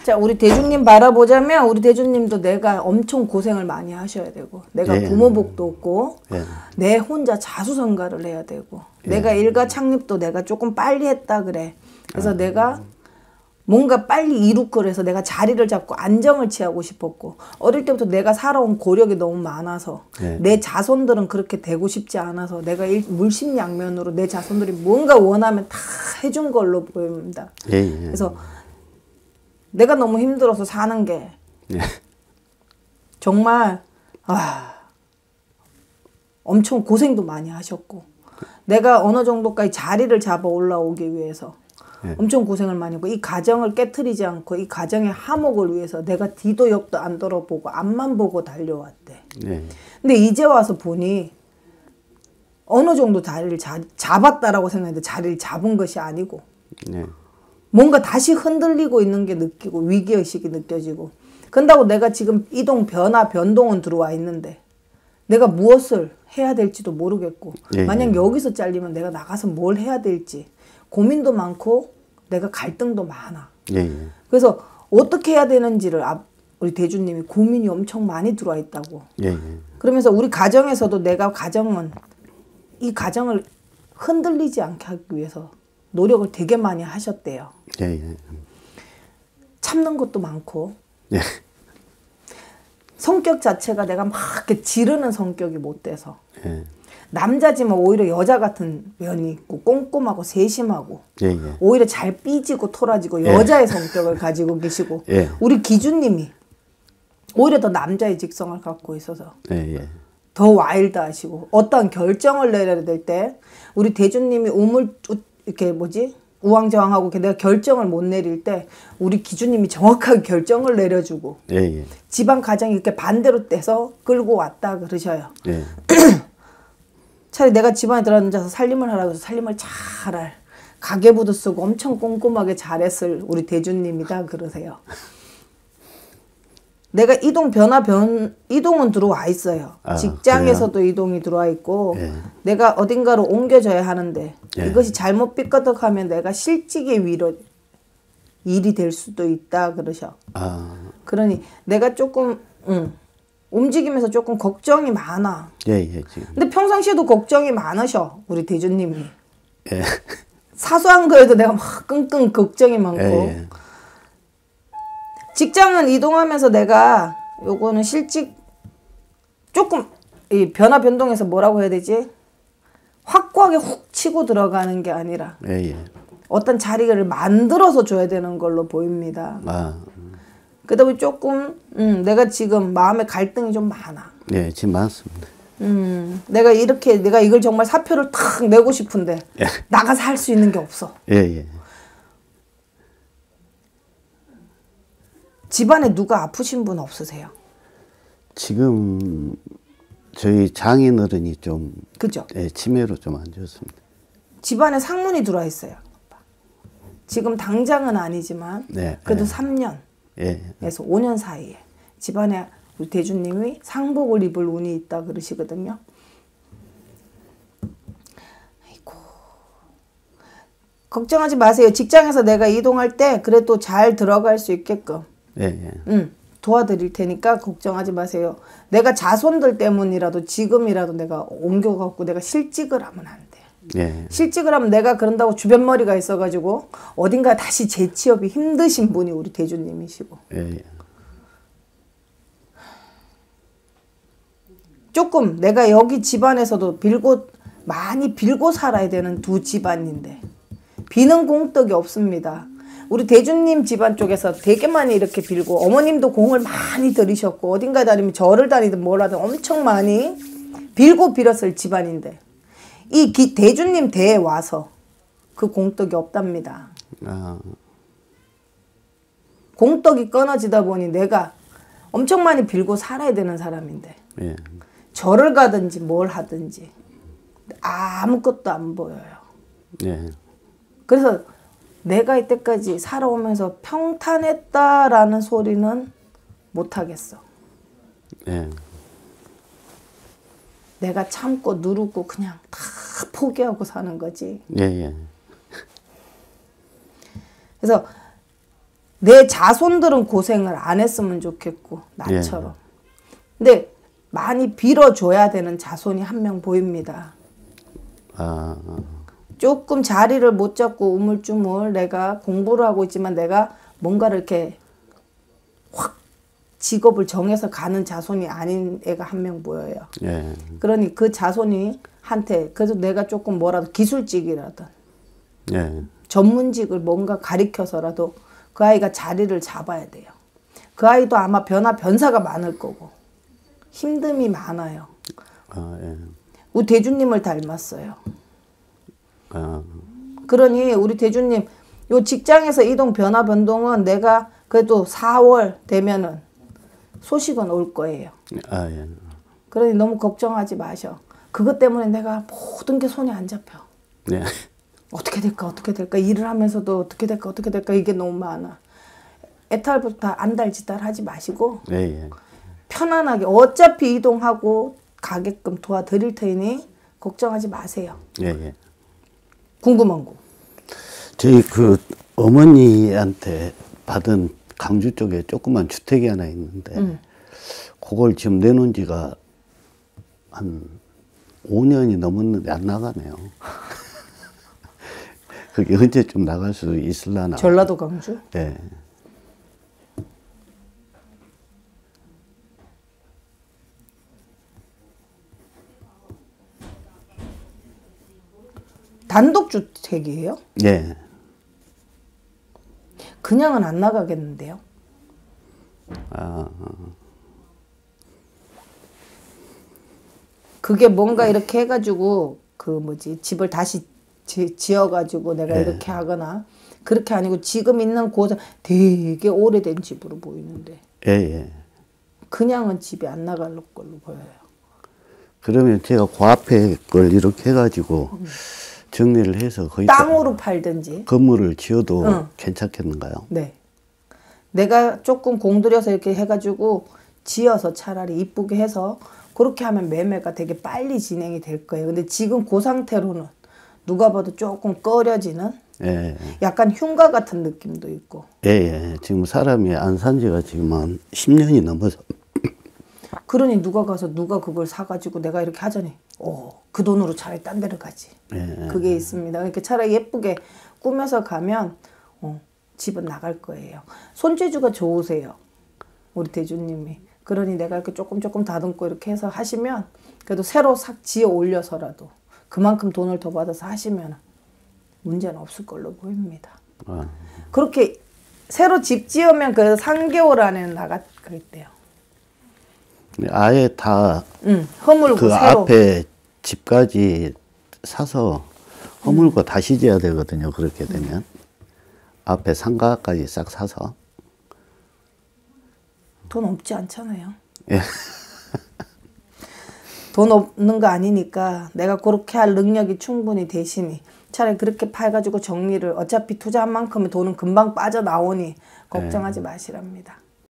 자, 우리 대주님 바라보자면 우리 대주님도 내가 엄청 고생을 많이 하셔야 되고 내가 예. 부모복도 없고 예. 내 혼자 자수성가를 해야 되고 내가 일가 창립도 내가 조금 빨리 했다 그래. 그래서 내가 뭔가 빨리 이루고 그래서 내가 자리를 잡고 안정을 취하고 싶었고 어릴 때부터 내가 살아온 고력이 너무 많아서 예. 내 자손들은 그렇게 되고 싶지 않아서 내가 물심양면으로 내 자손들이 뭔가 원하면 다 해준 걸로 보입니다. 예. 예. 그래서 내가 너무 힘들어서 사는 게 예. 정말 엄청 고생도 많이 하셨고 내가 어느 정도까지 자리를 잡아 올라오기 위해서 예. 엄청 고생을 많이 했고 이 가정을 깨트리지 않고 이 가정의 화목을 위해서 내가 뒤도 옆도 안 돌아보고 앞만 보고 달려왔대. 예. 근데 이제 와서 보니 어느 정도 자리를 잡았다라고 생각했는데 자리를 잡은 것이 아니고 예. 뭔가 다시 흔들리고 있는 게 느끼고 위기의식이 느껴지고 그런다고 내가 지금 이동 변동은 들어와 있는데 내가 무엇을 해야 될지도 모르겠고 예, 만약 예. 여기서 잘리면 내가 나가서 뭘 해야 될지 고민도 많고 내가 갈등도 많아. 예. 예. 그래서 어떻게 해야 되는지를 우리 대주님이 고민이 엄청 많이 들어와 있다고. 예. 예. 그러면서 우리 가정에서도 내가 이 가정을 흔들리지 않게 하기 위해서 노력을 되게 많이 하셨대요. 예. 예. 참는 것도 많고 예. 성격 자체가 내가 막 이렇게 지르는 성격이 못 돼서 예. 남자지만 오히려 여자 같은 면이 있고 꼼꼼하고 세심하고 예. 예. 오히려 잘 삐지고 토라지고 예. 여자의 성격을 가지고 계시고 예. 우리 기준님이 오히려 더 남자의 직성을 갖고 있어서 예. 예. 더 와일드하시고 어떠한 결정을 내려야 될 때 우리 대주님이 이렇게 우왕좌왕하고 내가 결정을 못 내릴 때 우리 기준님이 정확하게 결정을 내려주고 예. 예. 집안 가정이 이렇게 반대로 떼서 끌고 왔다 그러셔요. 예. 차라리 내가 집안에 들어앉아서 살림을 하라고 해서 살림을 잘할 가계부도 쓰고 엄청 꼼꼼하게 잘했을 우리 대주님이다 그러세요. 내가 이동은 들어와 있어요. 직장에서도 그래요? 이동이 들어와 있고 예. 내가 어딘가로 옮겨져야 하는데 예. 이것이 잘못 삐끗하면 내가 실직의 일이 될 수도 있다 그러셔. 그러니 내가 조금 움직이면서 조금 걱정이 많아. 예. 예. 지금. 근데 평상시에도 걱정이 많으셔 우리 대주님이. 예. 사소한 거에도 내가 막 끙끙 걱정이 많고. 예. 예. 직장은 이동하면서 내가 요거는 실직 조금 이 변동해서 뭐라고 해야 되지? 확고하게 훅 치고 들어가는 게 아니라 예. 예. 어떤 자리를 만들어서 줘야 되는 걸로 보입니다. 그러다 보니 조금 내가 지금 마음에 갈등이 좀 많아. 예, 지금 많습니다. 내가 이걸 정말 사표를 탁 내고 싶은데 예. 나가서 할 수 있는 게 없어. 예. 예. 집안에 누가 아프신 분 없으세요? 지금 저희 장인어른이 좀 그죠? 예, 치매로 좀 안 좋습니다. 집안에 상문이 들어와 있어요. 지금 당장은 아니지만 네, 그래도 네. 3년에서 예. 5년 사이에 집안에 우리 대주님이 상복을 입을 운이 있다 그러시거든요. 아이고 걱정하지 마세요. 직장에서 내가 이동할 때 그래도 잘 들어갈 수 있게끔 예. 예. 도와드릴 테니까 걱정하지 마세요. 내가 자손들 때문이라도 지금이라도 내가 옮겨갖고 내가 실직을 하면 안 돼. 예. 실직을 하면 내가 그런다고 주변머리가 있어가지고 어딘가 다시 재취업이 힘드신 분이 우리 대주님이시고. 예. 조금 내가 여기 집안에서도 많이 빌고 살아야 되는 두 집안인데 비는 공덕이 없습니다. 우리 대주님 집안 쪽에서 되게 많이 이렇게 빌고 어머님도 공을 많이 들이셨고 어딘가에 다니면 절을 다니든 뭘 하든 엄청 많이 빌고 빌었을 집안인데 이 대주님 대에 와서 그 공덕이 없답니다. 공덕이 끊어지다 보니 내가 엄청 많이 빌고 살아야 되는 사람인데 예. 절을 가든지 뭘 하든지 아무것도 안 보여요. 예. 그래서 내가 이때까지 살아오면서 평탄했다라는 소리는 못하겠어. 예. 내가 참고 누르고 그냥 다 포기하고 사는 거지. 예. 예. 그래서 내 자손들은 고생을 안 했으면 좋겠고 나처럼. 근데 많이 빌어줘야 되는 자손이 한 명 보입니다. 조금 자리를 못 잡고 우물쭈물 내가 공부를 하고 있지만 내가 뭔가를 이렇게 확 직업을 정해서 가는 자손이 아닌 애가 한 명 보여요. 예. 그러니 그 자손이 한테 그래서 내가 조금 뭐라도 기술직이라든 예. 전문직을 뭔가 가리켜서라도 그 아이가 자리를 잡아야 돼요. 그 아이도 아마 변사가 많을 거고 힘듦이 많아요. 예. 우리 대주님을 닮았어요. 아, 그러니 우리 대주님 요 직장에서 이동 변동은 내가 그래도 4월 되면은 소식은 올 거예요. 예. 그러니 너무 걱정하지 마셔. 그것 때문에 내가 모든 게 손에 안 잡혀. 네. 어떻게 될까 일을 하면서도 어떻게 될까 이게 너무 많아. 애탈부터 안달지달 하지 마시고 예. 편안하게 어차피 이동하고 가게끔 도와드릴 테니 걱정하지 마세요. 예. 궁금한 거. 저희 그 어머니한테 받은 강주 쪽에 조그만 주택이 하나 있는데 그걸 지금 내놓은 지가 한 5년이 넘었는데 안 나가네요. 그게 언제쯤 나갈 수 있을라나. 전라도 강주? 네. 단독주택이에요? 네. 그냥은 안 나가겠는데요? 그게 뭔가 이렇게 해가지고 그 뭐지 집을 다시 지어가지고 내가 이렇게 하거나 그렇게 아니고 지금 있는 곳은 되게 오래된 집으로 보이는데 그냥은 집에 안 나갈 걸로 보여요. 그러면 제가 그 앞에 걸 이렇게 해가지고 정리를 해서 거의 땅으로 팔든지 건물을 지어도 괜찮겠는가요? 네. 내가 조금 공들여서 이렇게 해가지고 지어서 차라리 이쁘게 해서 그렇게 하면 매매가 되게 빨리 진행이 될 거예요. 근데 지금 그 상태로는 누가 봐도 조금 꺼려지는 약간 흉가 같은 느낌도 있고. 지금 사람이 안 산 지가 지금 한 10년이 넘어서. 그러니 누가 그걸 사가지고 내가 이렇게 하자니 그 돈으로 차라리 딴 데를 가지. 그게 있습니다. 그러니까 차라리 예쁘게 꾸며서 가면 집은 나갈 거예요. 손재주가 좋으세요. 우리 대주님이. 그러니 내가 이렇게 조금 다듬고 이렇게 해서 하시면 그래도 새로 싹 지어 올려서라도 그만큼 돈을 더 받아서 하시면 문제는 없을 걸로 보입니다. 그렇게 새로 집 지으면 그 3개월 안에는 나갈 거예요. 아예 다 허물고 그 새로. 앞에 집까지 사서 허물고 다시 지어야 되거든요. 그렇게 되면 앞에 상가까지 싹 사서. 돈 없지 않잖아요. 예. 돈 없는 거 아니니까 내가 그렇게 할 능력이 충분히 되시니 차라리 그렇게 팔가지고 정리를 어차피 투자한 만큼의 돈은 금방 빠져나오니 걱정하지 마시랍니다.